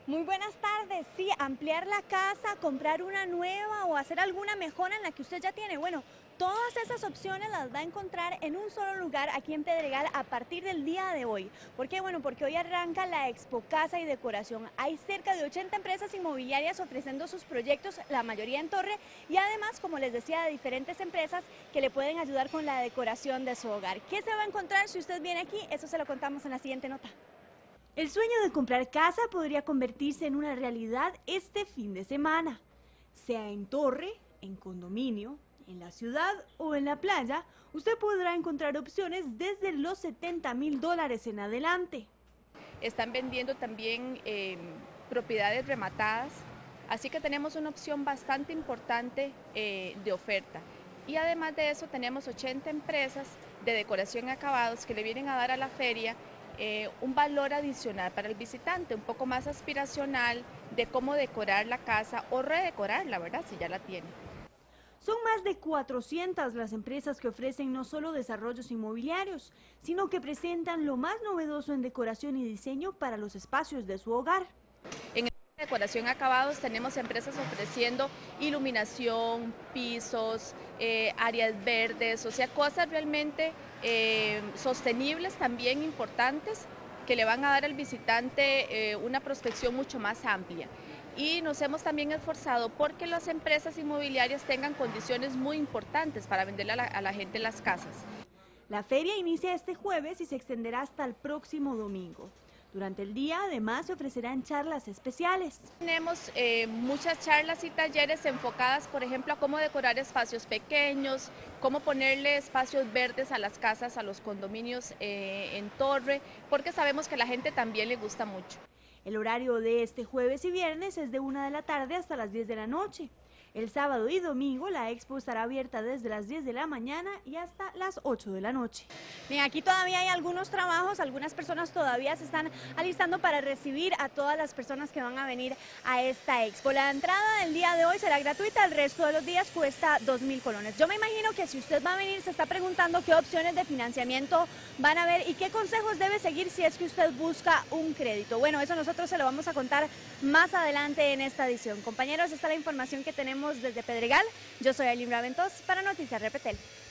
Muy buenas tardes. Sí, ampliar la casa, comprar una nueva o hacer alguna mejora en la que usted ya tiene. Bueno, todas esas opciones las va a encontrar en un solo lugar aquí en Pedregal a partir del día de hoy. ¿Por qué? Bueno, porque hoy arranca la Expo Casa y Decoración. Hay cerca de 80 empresas inmobiliarias ofreciendo sus proyectos, la mayoría en torre, y además, como les decía, de diferentes empresas que le pueden ayudar con la decoración de su hogar. ¿Qué se va a encontrar si usted viene aquí? Eso se lo contamos en la siguiente nota. El sueño de comprar casa podría convertirse en una realidad este fin de semana. Sea en torre, en condominio, en la ciudad o en la playa, usted podrá encontrar opciones desde los $70.000 en adelante. Están vendiendo también propiedades rematadas, así que tenemos una opción bastante importante de oferta. Y además de eso tenemos 80 empresas de decoración y acabados que le vienen a dar a la feria un valor adicional para el visitante, un poco más aspiracional de cómo decorar la casa o redecorarla, ¿verdad? Si ya la tiene. Son más de 400 las empresas que ofrecen no solo desarrollos inmobiliarios, sino que presentan lo más novedoso en decoración y diseño para los espacios de su hogar. En decoración acabados tenemos empresas ofreciendo iluminación, pisos, áreas verdes, o sea, cosas realmente sostenibles también importantes que le van a dar al visitante una prospección mucho más amplia. Y nos hemos también esforzado porque las empresas inmobiliarias tengan condiciones muy importantes para venderle a la gente las casas. La feria inicia este jueves y se extenderá hasta el próximo domingo. Durante el día, además, se ofrecerán charlas especiales. Tenemos muchas charlas y talleres enfocadas, por ejemplo, a cómo decorar espacios pequeños, cómo ponerle espacios verdes a las casas, a los condominios en torre, porque sabemos que a la gente también le gusta mucho. El horario de este jueves y viernes es de 1 de la tarde hasta las 10 de la noche. El sábado y domingo la expo estará abierta desde las 10 de la mañana y hasta las 8 de la noche. Bien, aquí todavía hay algunos trabajos, algunas personas todavía se están alistando para recibir a todas las personas que van a venir a esta expo. La entrada del día de hoy será gratuita, el resto de los días cuesta 2.000 colones. Yo me imagino que si usted va a venir se está preguntando qué opciones de financiamiento van a ver y qué consejos debe seguir si es que usted busca un crédito. Bueno, eso nosotros se lo vamos a contar más adelante en esta edición. Compañeros, esta es la información que tenemos desde Pedregal. Yo soy Ailín Raventós para Noticias Repetel.